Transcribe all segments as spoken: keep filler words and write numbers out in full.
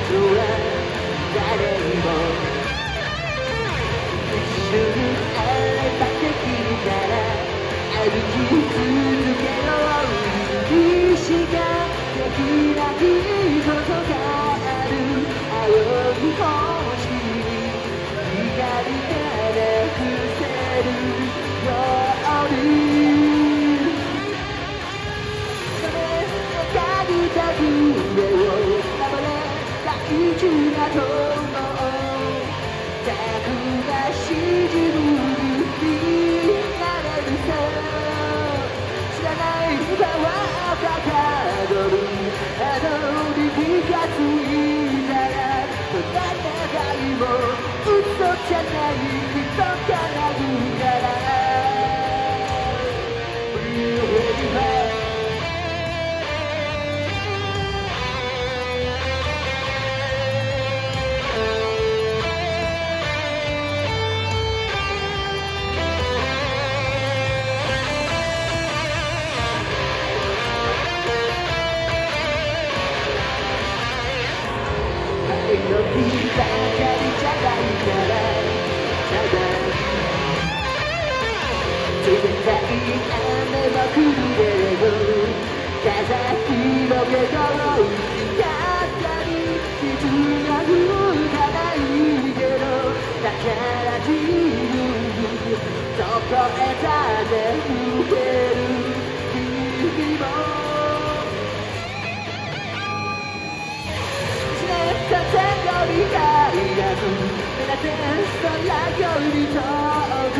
は誰にも一緒にあればできるから歩き続けようにしかできないことがある青い星に光から伏せるようにそれかぎた上を守れ大事な友たくましい自分になれるさ知らないパワーがたどるあのに気がついたらそんな願いも嘘じゃない人がなるから Real ready backの日ばかりじゃないからただ冷たい雨は降るけれど風広げようやったり傷が動かないけどだから自分どこへだって向ける君も風より速く目指せ空より遠く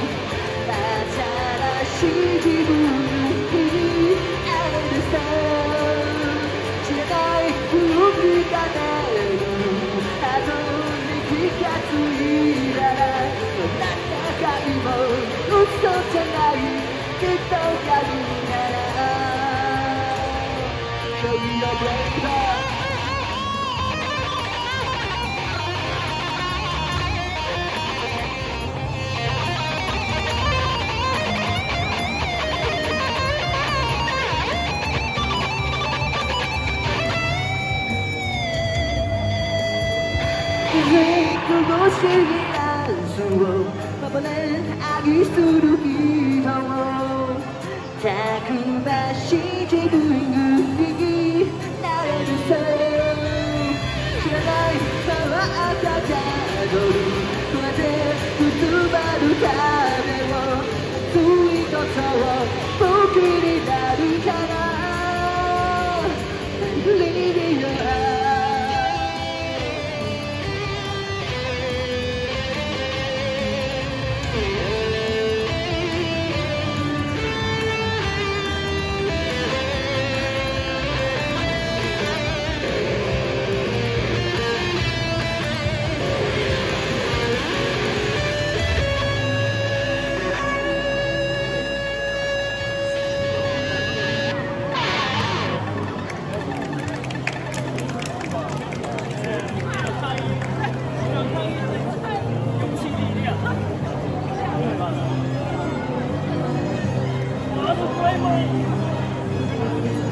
新しい自分に会えるさ知らない空気が出る後に気がついたらどんな願いも嘘じゃない人がいるから So you're braveこしいダンスを守れ愛する人をたくましい自分になれるさ知らないパワーがたどるこうやってくばるためを熱いことを僕になるから Believe in your heart Play